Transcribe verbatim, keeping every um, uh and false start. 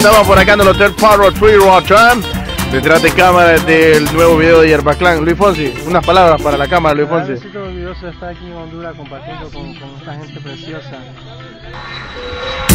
Estamos por acá en el Hotel Parrot Tree Rotterdam, detrás de cámara del nuevo video de Yerba Clan. Luis Fonsi, unas palabras para la cámara, Luis Fonsi. Me siento orgulloso de estar aquí en Honduras compartiendo con, con esta gente preciosa.